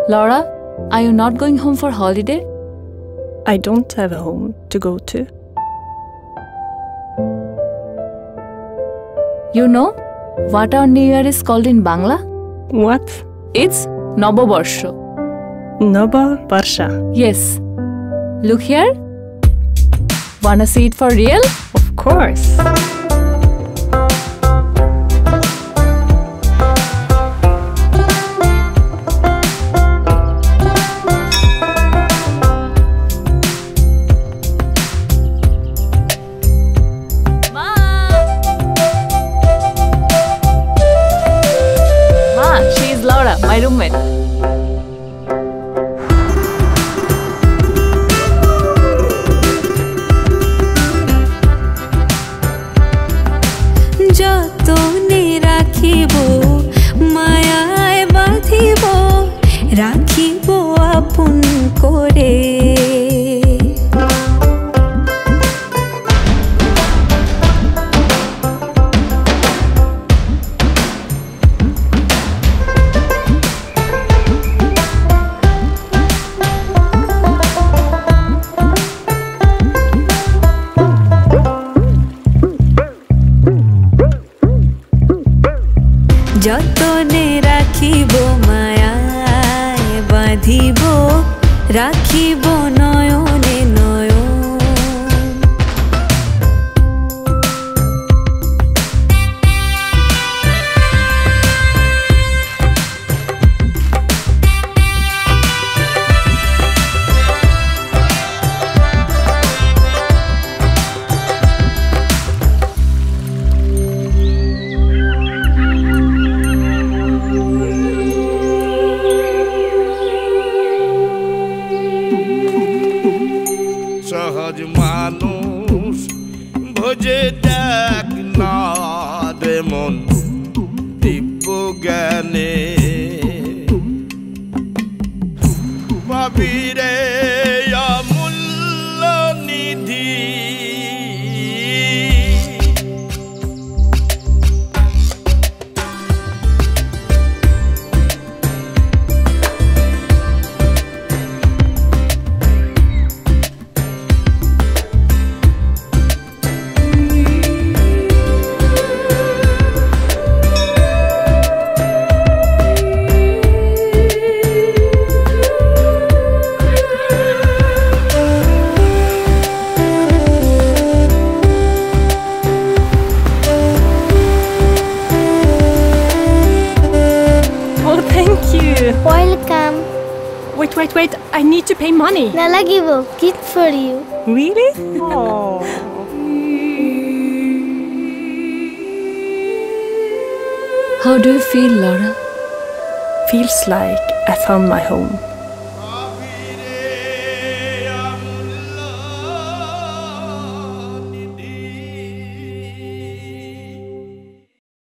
Laura, are you not going home for holiday? I don't have a home to go to. You know what our New Year is called in Bangla? What? It's Noboborsho. Nobobarsha. Yes. Look here. Wanna see it for real? Of course. Laura, my roommate. যতনে রাখিব মায়ায় বাঁধিব রাখিব আপন করে যতনে রাখিব মায়ায় বাঁধিব রাখিব নয়নে নয়ন সহজ মানুষ ভোজে দেখ না রে মন দিব্য জ্ঞানে ভাবিরে অমূল্য নিধি Welcome. Wait. I need to pay money. Nalagibo, gift for you. Really? Oh. How do you feel, Laura? Feels like I found my home.